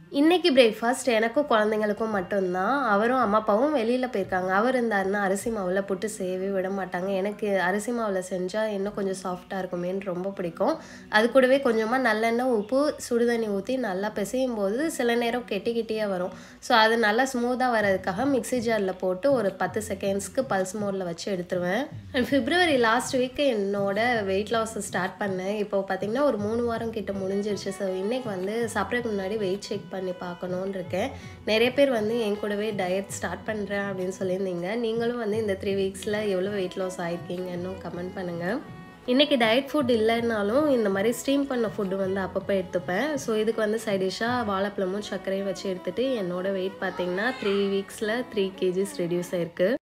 இன்னைக்கு பிரேக்ஃபாஸ்ட் எனக்கும் குழந்தைங்களுக்கும் மட்டும்தான். அவரும் அம்மா, அப்பாவும் வெளியில போயிருக்காங்க. அவர் இருந்தாருன்னா அரிசி மாவுல புட்டு செய்யவே விட மாட்டாங்க. எனக்கு அரிசி மாவுல செஞ்சா இன்னும் கொஞ்சம் சாஃப்ட்டா இருக்குமேன்னு ரொம்ப பிடிக்கும். அது கூடவே கொஞ்சமா நல்லெண்ணெய், உப்பு, சுடுதண்ணி ஊத்தி நல்லா பிசையும்போது சில நேரம் கெட்டி கெட்டியா வரும். ஸோ அது நல்லா ஸ்மூத்தா வரதுக்காக மிக்ஸி ஜார்ல போட்டு ஒரு 10 செகண்ட்ஸ்க்கு பல்ஸ் மோட்ல வச்சு எடுத்துருவேன். அண்ட் பிப்ரவரி லாஸ்ட் வீக் என்னோட வெயிட் லாஸ் ஸ்டார்ட் பண்ணேன். இப்போ பார்த்தீங்கன்னா ஒரு 3 வாரம் கிட்ட முடிஞ்சிருச்சு. ஸோ இன்னைக்கு வந்து சாப்பிட்றதுக்கு முன்னாடி வெயிட் செக் பண்ணி பார்க்கணுன்னு இருக்கேன். நிறைய பேர் வந்து என் கூடவே டயட் ஸ்டார்ட் பண்ணுறேன் அப்படின்னு சொல்லியிருந்தீங்க. நீங்களும் வந்து இந்த 3 வீக்ஸில் எவ்வளோ வெயிட் லாஸ் ஆயிருக்கீங்கன்னு கமெண்ட் பண்ணுங்கள். இன்றைக்கி டயட் ஃபுட் இல்லைன்னாலும் இந்த மாதிரி ஸ்டீம் பண்ண ஃபுட்டு வந்து அப்பப்போ எடுத்துப்பேன். ஸோ இதுக்கு வந்து சைடிஷ்ஷாக வாழைப்பழமும் சர்க்கரையும் வச்சு எடுத்துகிட்டு என்னோடய வெயிட் பார்த்திங்கன்னா 3 வீக்ஸில் 3 kgs ரெடியூஸ் ஆயிருக்கு.